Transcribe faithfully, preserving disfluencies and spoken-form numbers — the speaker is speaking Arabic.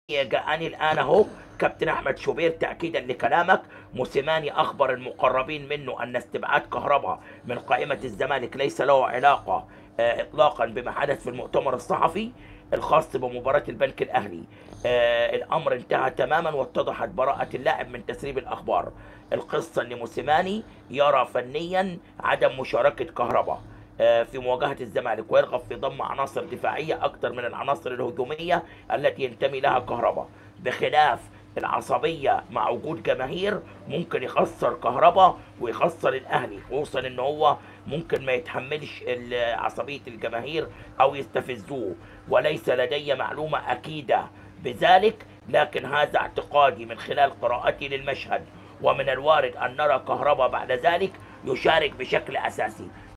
جاءني الآن أهو كابتن أحمد شوبير تأكيدا لكلامك. موسيماني أخبر المقربين منه أن استبعاد كهربا من قائمة الزمالك ليس له علاقة آه، إطلاقا بما حدث في المؤتمر الصحفي الخاص بمباراة البنك الأهلي. آه، الأمر انتهى تماما واتضحت براءة اللاعب من تسريب الأخبار. القصة أن موسيماني يرى فنيا عدم مشاركة كهربا آه، في مواجهة الزمالك، ويرغب في ضم عناصر دفاعية أكثر من العناصر الهجومية التي ينتمي لها كهربا، بخلاف العصبية مع وجود جماهير ممكن يخسر كهربا ويخسر الأهلي، خصوصا إن هو ممكن ما يتحملش ال- عصبية الجماهير أو يستفزوه. وليس لدي معلومة أكيدة بذلك، لكن هذا اعتقادي من خلال قراءتي للمشهد، ومن الوارد أن نرى كهربا بعد ذلك يشارك بشكل أساسي.